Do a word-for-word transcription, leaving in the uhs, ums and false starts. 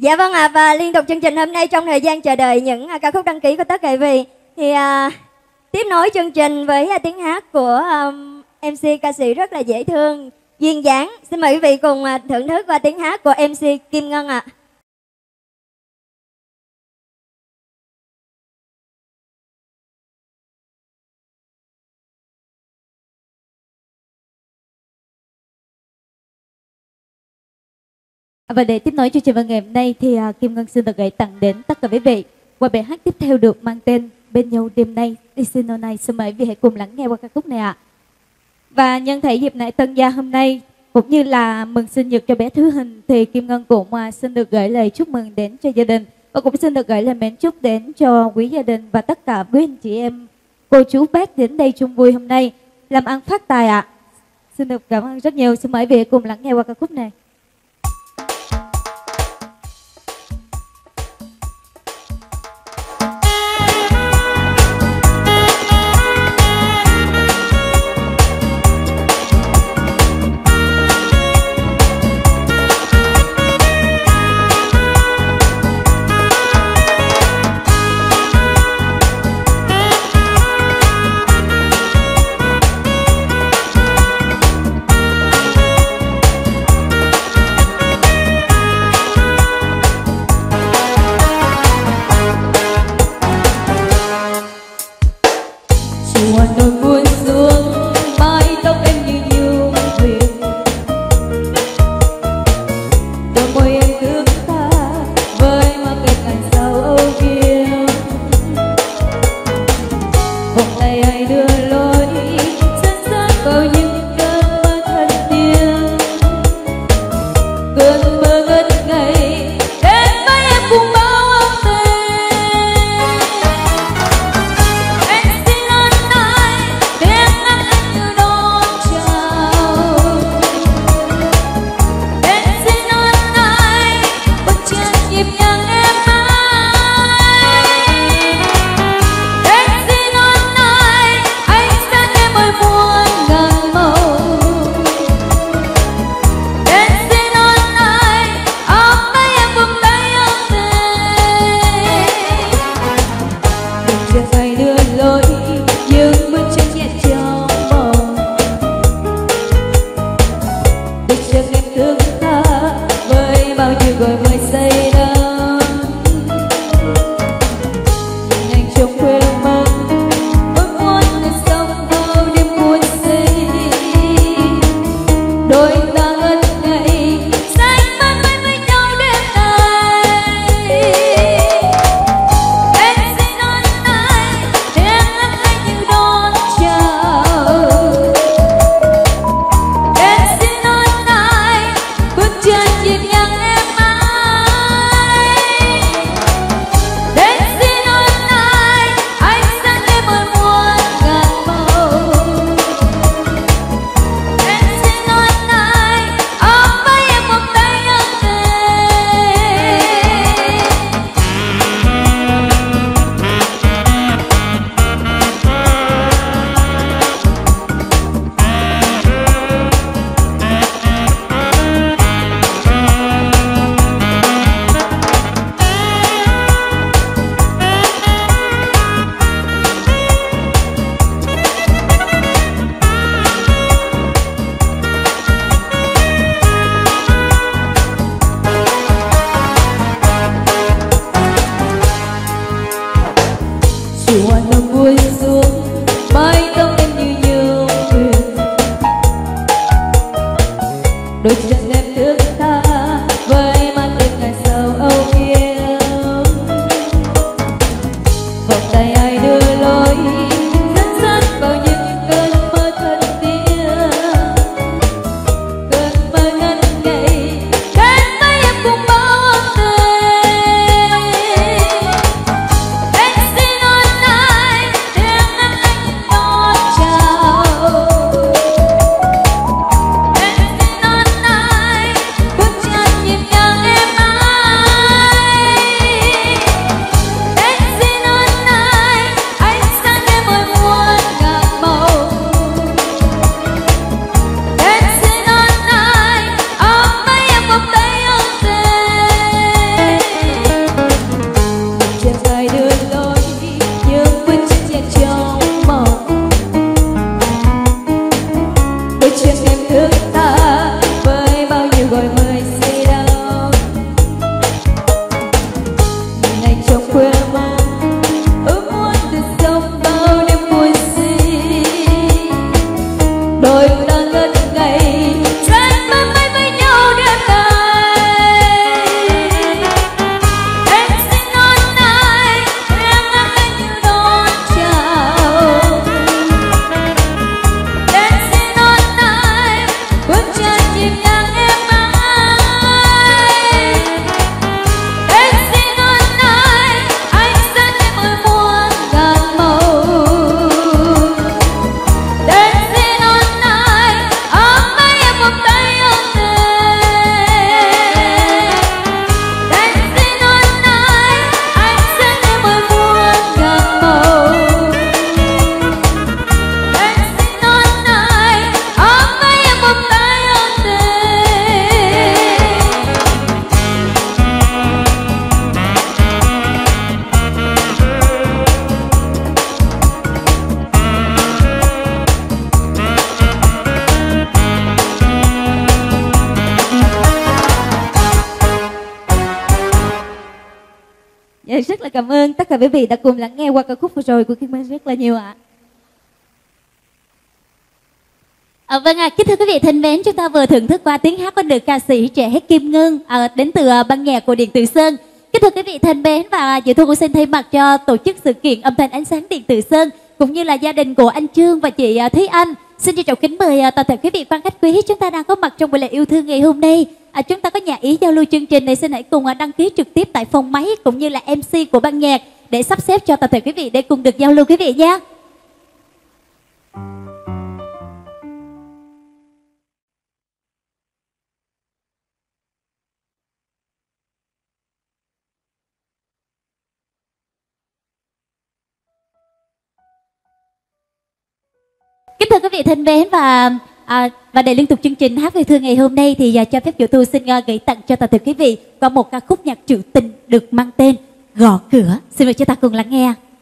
Dạ vâng ạ, à, và liên tục chương trình hôm nay trong thời gian chờ đợi những uh, ca khúc đăng ký của tất cả quý vị thì uh, tiếp nối chương trình với uh, tiếng hát của um, em xê ca sĩ rất là dễ thương, duyên dáng. Xin mời quý vị cùng uh, thưởng thức qua tiếng hát của em xê Kim Ngân ạ. À. Và để tiếp nối chương trình vào ngày hôm nay thì uh, Kim Ngân xin được gửi tặng đến tất cả quý vị qua bài hát tiếp theo được mang tên Bên nhau đêm nay, Isino này. Xin mời quý vị hãy cùng lắng nghe qua ca khúc này ạ. À. Và nhân thể dịp lễ tân gia hôm nay cũng như là mừng sinh nhật cho bé Thứ Hình thì Kim Ngân cũng uh, xin được gửi lời chúc mừng đến cho gia đình và cũng xin được gửi lời mến chúc đến cho quý gia đình và tất cả quý anh chị em, cô chú bác đến đây chung vui hôm nay làm ăn phát tài ạ. À. Xin được cảm ơn rất nhiều. Xin mời quý vị cùng lắng nghe qua ca khúc này. Night. Rất là cảm ơn tất cả quý vị đã cùng lắng nghe qua ca khúc vừa rồi của Kim Ngân rất là nhiều ạ. À, vâng ạ, à, kính thưa quý vị thân mến, chúng ta vừa thưởng thức qua tiếng hát của nữ ca sĩ trẻ Kim Ngân à, đến từ à, ban nhạc của Điện Tử Sơn. Kính thưa quý vị thân mến, và Diệu Thu cũng xin thay mặt cho tổ chức sự kiện âm thanh ánh sáng Điện Tử Sơn cũng như là gia đình của anh Trương và chị à, Thúy Anh, xin trân trọng kính mời à, toàn thể quý vị quan khách quý chúng ta đang có mặt trong buổi lễ yêu thương ngày hôm nay. À, chúng ta có nhà ý giao lưu chương trình này, xin hãy cùng à, đăng ký trực tiếp tại phòng máy cũng như là em xê của ban nhạc để sắp xếp cho toàn thể quý vị để cùng được giao lưu quý vị nhé. Kính thưa quý vị thân mến, và à, và để liên tục chương trình hát về thương ngày hôm nay thì à, cho phép Diệu Thu xin à, gửi tặng cho toàn thể quý vị qua một ca khúc nhạc trữ tình được mang tên Gõ Cửa. Xin mời chúng ta cùng lắng nghe.